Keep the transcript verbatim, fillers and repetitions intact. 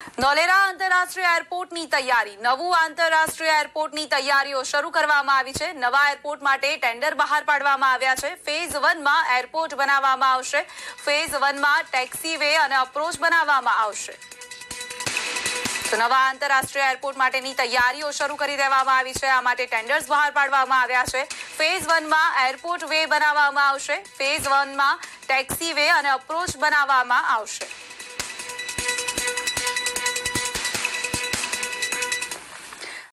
ધોલેરા આંતરરાષ્ટ્રીય એરપોર્ટની તૈયારી નવું આંતરરાષ્ટ્રીય એરપોર્ટની તૈયારીઓ શરૂ કરવામાં આવી છે। નવા એરપોર્ટ માટે ટેન્ડર બહાર પાડવામાં આવ્યા છે। ફેઝ વન માં એરપોર્ટ બનાવવામાં આવશે। ફેઝ વન માં ટેક્સીવે અને અપ્રોચ બનાવવામાં આવશે। તો નવા આંતરરાષ્ટ્રીય એરપોર્ટ માટેની તૈયારીઓ શરૂ કરી દેવામાં આવી છે। આ માટે ટેન્ડર્સ બહાર પાડવામાં આવ્યા છે। ફેઝ વન માં એરપોર્ટ વે બનાવવામાં આવશે। ફેઝ વન માં ટેક્સીવે અને અપ્રોચ બનાવવામાં આવશે।